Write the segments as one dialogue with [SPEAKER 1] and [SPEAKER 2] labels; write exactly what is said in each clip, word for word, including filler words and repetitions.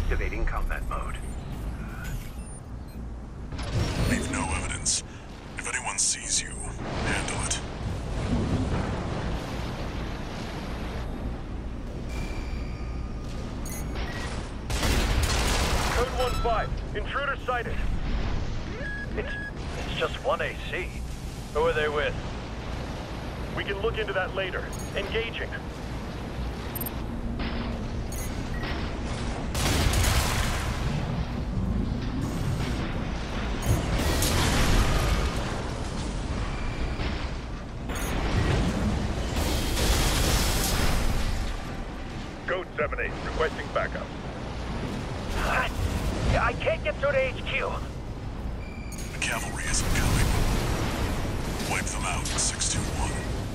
[SPEAKER 1] Activating combat mode.
[SPEAKER 2] Leave no evidence. If anyone sees you, handle it.
[SPEAKER 3] Code one five. Intruder sighted. It's, it's just one A C. Who are they with? We can look into that later. Engaging. Code seven eight, requesting backup.
[SPEAKER 4] What? I can't get through to H Q.
[SPEAKER 2] The cavalry isn't coming. Wipe them out, six two one.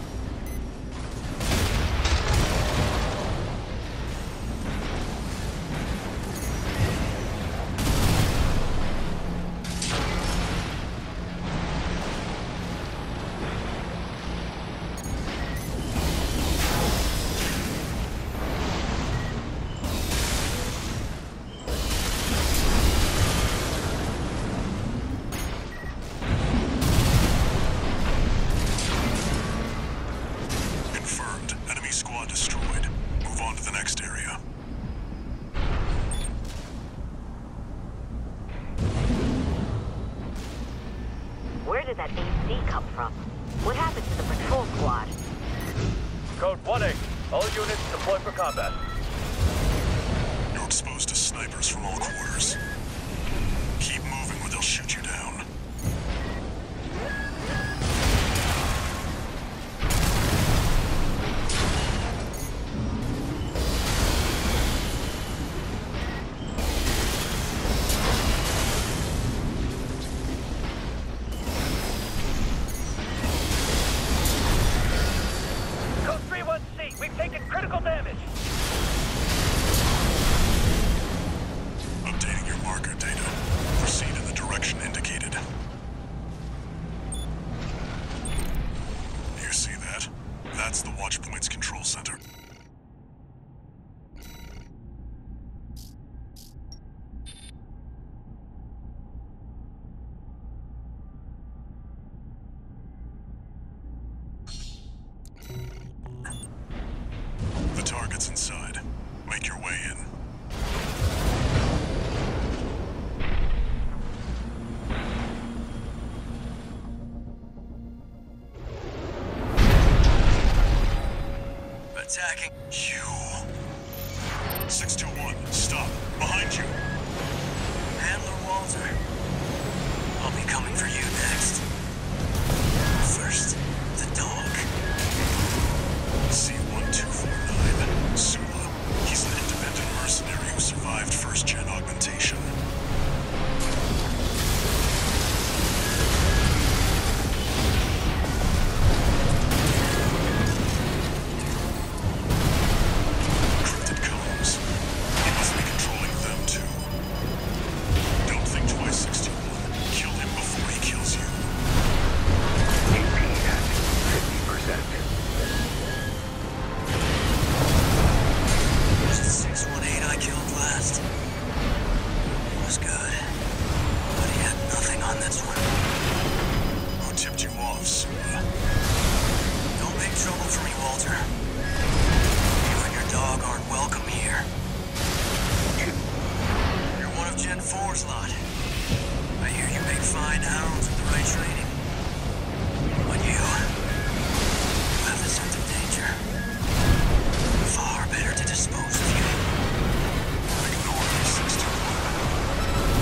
[SPEAKER 5] Where did that A C come from? What happened to the patrol squad?
[SPEAKER 3] Code one eight. All units deploy for combat.
[SPEAKER 2] You're exposed to snipers from all quarters. Keep moving or they'll shoot you down.
[SPEAKER 4] We've taken critical damage!
[SPEAKER 2] Updating your marker data. Proceed in the direction indicated. You see that? That's the Watchpoint's control center. The target's inside. Make your way in.
[SPEAKER 6] Attacking.
[SPEAKER 2] You. six two one, stop. Behind you.
[SPEAKER 6] Handler Walter. I'll be coming for you next. First, the dog.
[SPEAKER 2] C one two four nine, Sula. He's an independent mercenary who survived first-gen augmentation. Encrypted comms. He must be controlling them too. Don't think twice, six two one. Kill him before he kills you.
[SPEAKER 1] A P at fifty percent.
[SPEAKER 6] Was it six one eight I killed last? It was good. But he had nothing on this one.
[SPEAKER 2] Who tipped you off, Sula?
[SPEAKER 6] No big trouble for me, Walter. You and your dog aren't welcome here. You're one of Gen four's lot. I hear you make fine hounds with the right training. But you... you have the sense of danger. Far better to dispose of you.
[SPEAKER 2] Ignore me, six two one.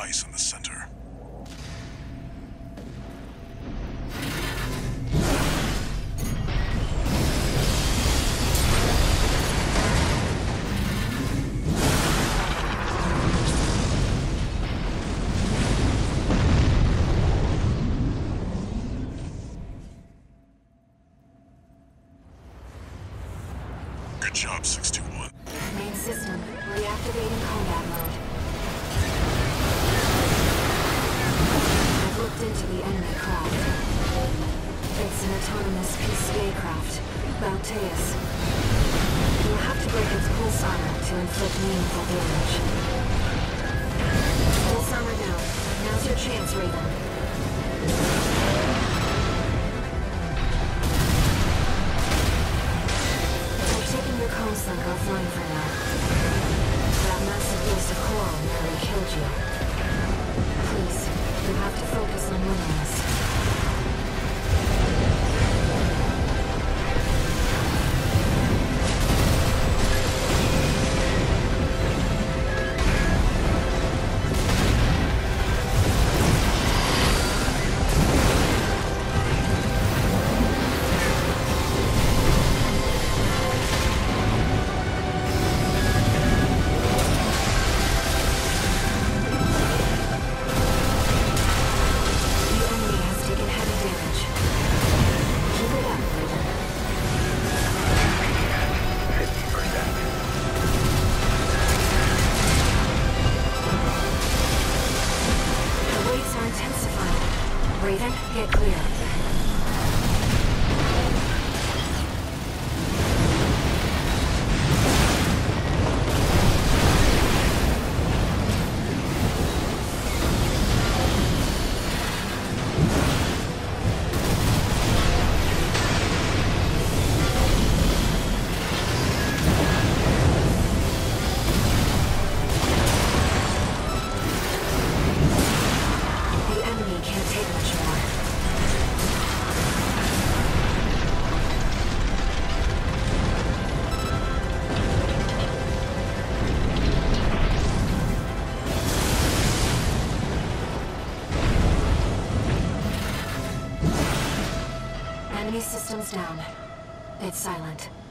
[SPEAKER 2] device in the center. Good job, sixty-one.
[SPEAKER 5] Main system, reactivating combat mode. I've looked into the enemy craft. It's an autonomous P C A craft, Balteus. You'll have to break its pulse armor to inflict meaningful damage. Pulse armor down. Now's your chance, Raven. Taking your cone sunk offline for now. That massive waste of coral nearly killed you. Please, you have to focus on winning this. Raven, get clear. Enemy systems down. It's silent.